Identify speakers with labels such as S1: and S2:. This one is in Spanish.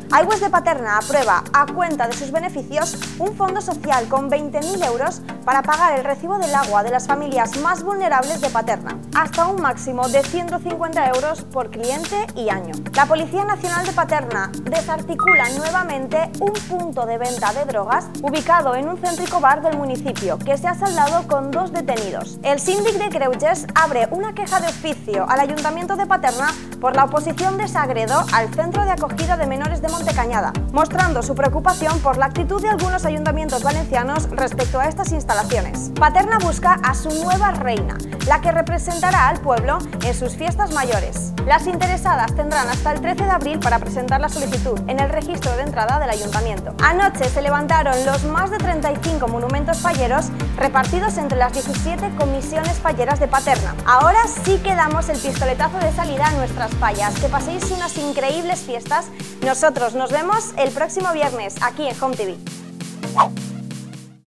S1: Aigües de Paterna aprueba, a cuenta de sus beneficios, un fondo social con 20.000 euros para pagar el recibo del agua de las familias más vulnerables de Paterna, hasta un máximo de 150 euros por cliente y año. La Policía Nacional de Paterna desarticula nuevamente un punto de venta de drogas ubicado en un céntrico bar del municipio, que se ha saldado con 2 detenidos. El síndic de Greuges abre una queja de oficio al Ayuntamiento de Paterna por la oposición de Sagredo al centro de acogida de menores de Montecañada, mostrando su preocupación por la actitud de algunos ayuntamientos valencianos respecto a estas instalaciones. Paterna busca a su nueva reina, la que representará al pueblo en sus fiestas mayores. Las interesadas tendrán hasta el 13 de abril para presentar la solicitud en el registro de entrada del ayuntamiento. Anoche se levantaron los más de 35 monumentos falleros repartidos entre las 17 comisiones falleras de Paterna. Ahora sí que damos el pistoletazo de salida a nuestras fallas. Que paséis unas increíbles fiestas. Nosotros nos vemos el próximo viernes aquí en Home TV.